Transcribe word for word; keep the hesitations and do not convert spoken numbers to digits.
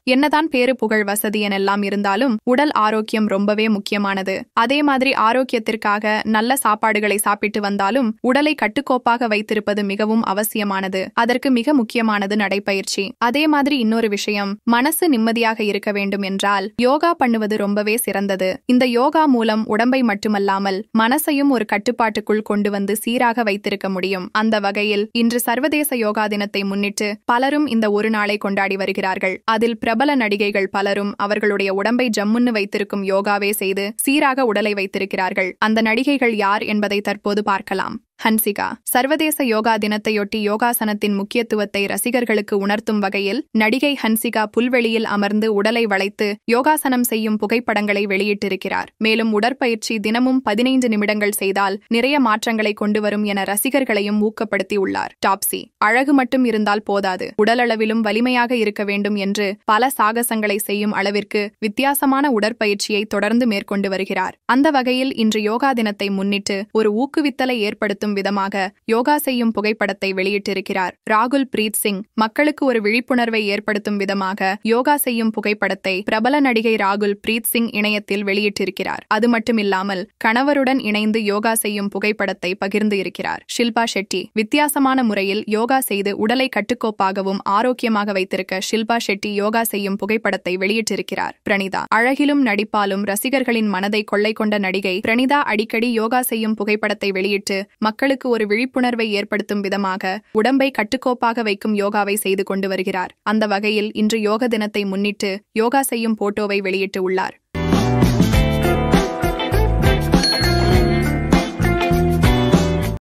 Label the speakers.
Speaker 1: என்னதான் பேரு புகழ் வசதி எனெல்லாம் இருந்தாலும் உடல் ஆரோக்கியம் ரொம்பவே முக்கியமானது. அதே மாதிரி ஆரோக்கியத்திற்காக நல்ல சாப்பாடுகளை சாப்பிட்டு வந்தாலும் உடலை கட்டுக்கோப்பாக வைத்திருப்பது மிகவும் அவசியமானது. அதற்கு மிக முக்கியமானது நடைப்பயிற்சி. அதே மாதிரி இன்னொரு விஷயம், மனசு நிம்மதியாக இருக்க வேண்டும் என்றால் யோகா பண்ணுவது ரொம்பவே சிறந்தது. இந்த யோகா மூலம் உடம்பை மட்டுமல்லாமல் மனசையும் ஒரு கட்டுப்பாட்டுக்குள் கொண்டு வந்து சீராக வைத்திருக்க முடியும். அந்த வகையில் இன்று சர்வதேச யோகா தினத்தை முன்னிட்டு பலரும் இந்த ஒரு நாளை கொண்டாடி வருகிறார்கள். அதில் பிரபல நடிகைகள் பலரும் அவர்களுடைய உடம்பை ஜம்முன்னு வைத்திருக்கும் யோகாவே செய்து சீராக உடலை வைத்திருக்கிறார்கள். அந்த நடிகைகள் யார் என்பதை தற்போது பார்க்கலாம். ஹன்சிகா. சர்வதேச யோகா தினத்தையொட்டி யோகாசனத்தின் முக்கியத்துவத்தை ரசிகர்களுக்கு உணர்த்தும் வகையில் நடிகை ஹன்சிகா புல்வெளியில் அமர்ந்து உடலை வளைத்து யோகாசனம் செய்யும் புகைப்படங்களை வெளியிட்டிருக்கிறார். மேலும் உடற்பயிற்சி தினமும் பதினைந்து நிமிடங்கள் செய்தால் நிறைய மாற்றங்களை கொண்டு வரும் என ரசிகர்களையும் ஊக்கப்படுத்தியுள்ளார். டாப்சி. அழகு மட்டும் இருந்தால் போதாது, உடலளவிலும் வலிமையாக இருக்க வேண்டும் என்று பல சாகசங்களை செய்யும் அளவிற்கு வித்தியாசமான உடற்பயிற்சியை தொடர்ந்து மேற்கொண்டு வருகிறார். அந்த வகையில் இன்று யோகா தினத்தை முன்னிட்டு ஒரு ஊக்குவித்தலை ஏற்படுத்தும் விதமாக யோகா செய்யும் புகைப்படத்தை வெளியிட்டிருக்கிறார். ராகுல் பிரீத் சிங் மக்களுக்கு ஒரு விழிப்புணர்வை ஏற்படுத்தும் விதமாக யோகா செய்யும் புகைப்படத்தை பிரபல நடிகை ராகுல் பிரீத் சிங் இணையத்தில் வெளியிட்டிருக்கிறார். அது மட்டுமில்லாமல் கணவருடன் இணைந்து யோகா செய்யும் புகைப்படத்தை பகிர்ந்து இருக்கிறார். ஷில்பா ஷெட்டி. வித்தியாசமான முறையில் யோகா செய்து உடலை கட்டுக்கோப்பாகவும் ஆரோக்கியமாக வைத்திருக்க ஷில்பா ஷெட்டி யோகா செய்யும் புகைப்படத்தை வெளியிட்டிருக்கிறார். பிரணிதா. அழகிலும் நடிப்பாலும் ரசிகர்களின் மனதை கொள்ளை கொண்ட நடிகை பிரணிதா அடிக்கடி யோகா செய்யும் புகைப்படத்தை வெளியிட்டு மக்களுக்கு ஒரு விழிப்புணர்வை ஏற்படுத்தும் விதமாக உடம்பை கட்டுக்கோப்பாக வைக்கும் யோகாவை செய்து கொண்டு வருகிறார். அந்த வகையில் இன்று யோக தினத்தை முன்னிட்டு யோகா செய்யும் போட்டோவை வெளியிட்டு உள்ளார்.